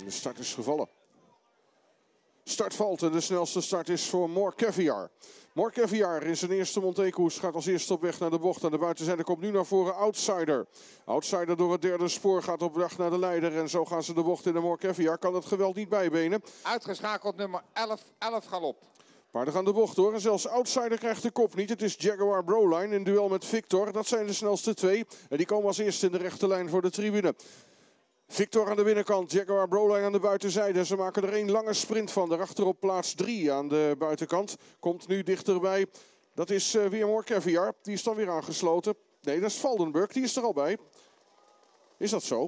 De start is gevallen. Start valt en de snelste start is voor More Caviar. More Caviar in zijn eerste Montekoers gaat als eerste op weg naar de bocht. Aan de buitenzijde komt nu naar voren Outsider. Outsider door het derde spoor gaat op weg naar de leider. En zo gaan ze de bocht in de More Caviar. Kan het geweld niet bijbenen. Uitgeschakeld nummer 11 galop. Paarden gaan de bocht door en zelfs Outsider krijgt de kop niet. Het is Jaguar Broline in duel met Victor. Dat zijn de snelste twee. En die komen als eerste in de rechte lijn voor de tribune. Victor aan de binnenkant, Jaguar Broline aan de buitenzijde. Ze maken er één lange sprint van. Daarachter op plaats 3 aan de buitenkant. Komt nu dichterbij. Dat is weer More Caviar. Die is dan weer aangesloten. Nee, dat is Valdenburg. Die is er al bij. Is dat zo?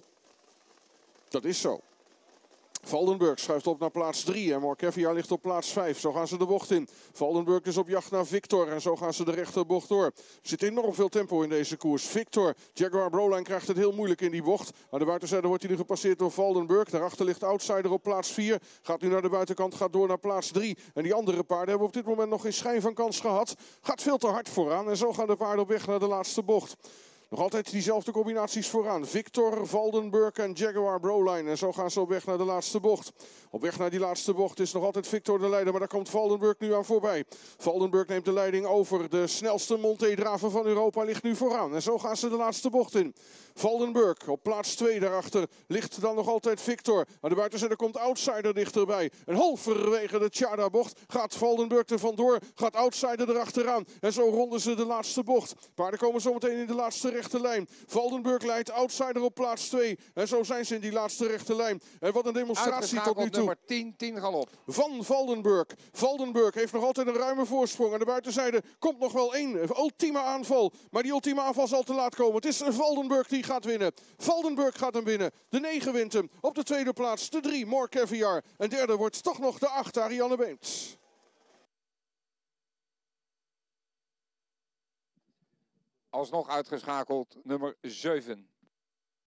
Dat is zo. Valdenburg schuift op naar plaats 3 en More Caviar ligt op plaats 5. Zo gaan ze de bocht in. Valdenburg is op jacht naar Victor en zo gaan ze de rechterbocht door. Er zit enorm veel tempo in deze koers. Victor, Jaguar Broline krijgt het heel moeilijk in die bocht. Aan de buitenzijde wordt hij nu gepasseerd door Valdenburg. Daarachter ligt Outsider op plaats 4. Gaat nu naar de buitenkant, gaat door naar plaats 3. En die andere paarden hebben op dit moment nog geen schijn van kans gehad. Gaat veel te hard vooraan en zo gaan de paarden op weg naar de laatste bocht. Nog altijd diezelfde combinaties vooraan. Victor, Valdenburg en Jaguar Broline. En zo gaan ze op weg naar de laatste bocht. Op weg naar die laatste bocht is nog altijd Victor de leider. Maar daar komt Valdenburg nu aan voorbij. Valdenburg neemt de leiding over. De snelste Monté-draver van Europa ligt nu vooraan. En zo gaan ze de laatste bocht in. Valdenburg op plaats 2 daarachter ligt dan nog altijd Victor. Aan de buitenzijde komt Outsider dichterbij. En halverwege de Tjada-bocht gaat Valdenburg er vandoor. Gaat Outsider erachteraan. En zo ronden ze de laatste bocht. Paarden komen zometeen in de laatste rechte lijn. Valdenburg leidt, Outsider op plaats 2. En zo zijn ze in die laatste rechte lijn. En wat een demonstratie tot nu toe. Nummer 10 galop. Van Valdenburg. Valdenburg heeft nog altijd een ruime voorsprong. Aan de buitenzijde komt nog wel één ultieme aanval. Maar die ultieme aanval zal te laat komen. Het is Valdenburg die gaat winnen. Valdenburg gaat hem winnen. De 9 wint hem. Op de tweede plaats de 3, More Caviar. En derde wordt toch nog de 8, Ariane Beemt. Alsnog uitgeschakeld nummer 7.